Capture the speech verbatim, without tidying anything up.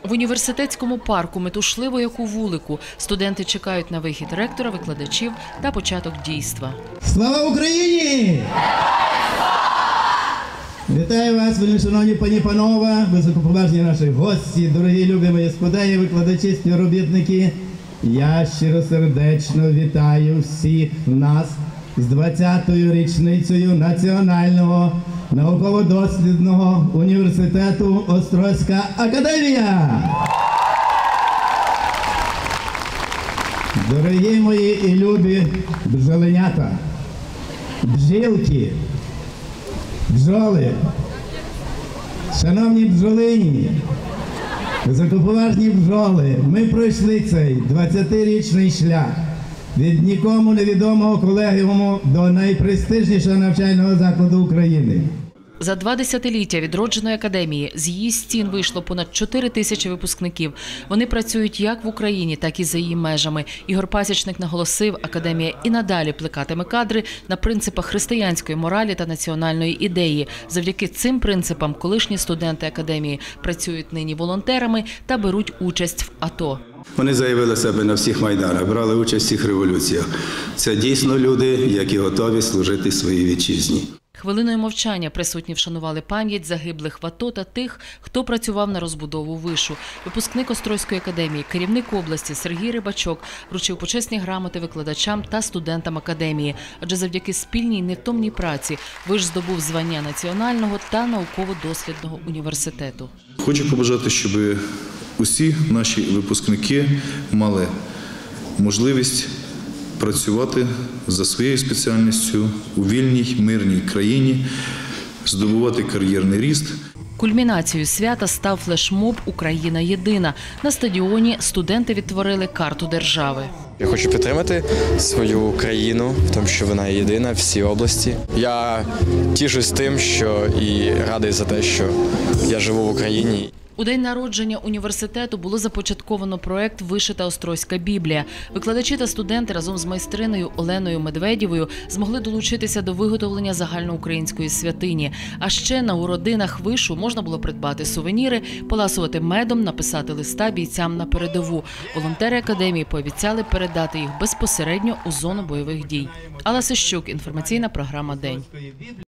В університетському парку метушливо, як у вулику, студенти чекають на вихід ректора, викладачів та початок дійства. Слава Україні! Вітаю вас, вельмишановні пані, панове, високоповажні наші гості, дорогі любі мої сподеї, викладачі, співробітники. Я щиросердечно вітаю всіх нас з двадцятою річницею Національного науково-дослідного університету Острозька академія. Дорогі мої і любі бджоленята, бджілки, бджоли, шановні бджолині, високоповажні бджоли, ми пройшли цей двадцятирічний шлях від нікому невідомого колегіуму до найпрестижнішого навчального закладу України. За два десятиліття відродженої академії з її стін вийшло понад чотири тисячі випускників. Вони працюють як в Україні, так і за її межами. Ігор Пасічник наголосив, академія і надалі плекатиме кадри на принципах християнської моралі та національної ідеї. Завдяки цим принципам колишні студенти академії працюють нині волонтерами та беруть участь в АТО. Вони заявили себе на всіх майданах, брали участь у всіх революціях. Це дійсно люди, які готові служити своїй вітчизні. Хвилиною мовчання присутні вшанували пам'ять загиблих в АТО та тих, хто працював на розбудову вишу. Випускник Острозької академії, керівник області Сергій Рибачок вручив почесні грамоти викладачам та студентам академії. Адже завдяки спільній невтомній праці виш здобув звання національного та науково-дослідного університету. Хочу побажати, щоб усі наші випускники мали можливість працювати за своєю спеціальністю у вільній, мирній країні, здобувати кар'єрний ріст. Кульмінацією свята став флешмоб «Україна єдина». На стадіоні студенти відтворили карту держави. Я хочу підтримати свою країну в тому, що вона єдина в всій області. Я тішусь тим, що і радий за те, що я живу в Україні. У день народження університету було започатковано проект «Вишита Острозька Біблія». Викладачі та студенти разом з майстриною Оленою Медведєвою змогли долучитися до виготовлення загальноукраїнської святині. А ще на уродинах вишу можна було придбати сувеніри, поласувати медом, написати листа бійцям на передову. Волонтери академії пообіцяли передати їх безпосередньо у зону бойових дій. Алла Сищук, інформаційна програма «День».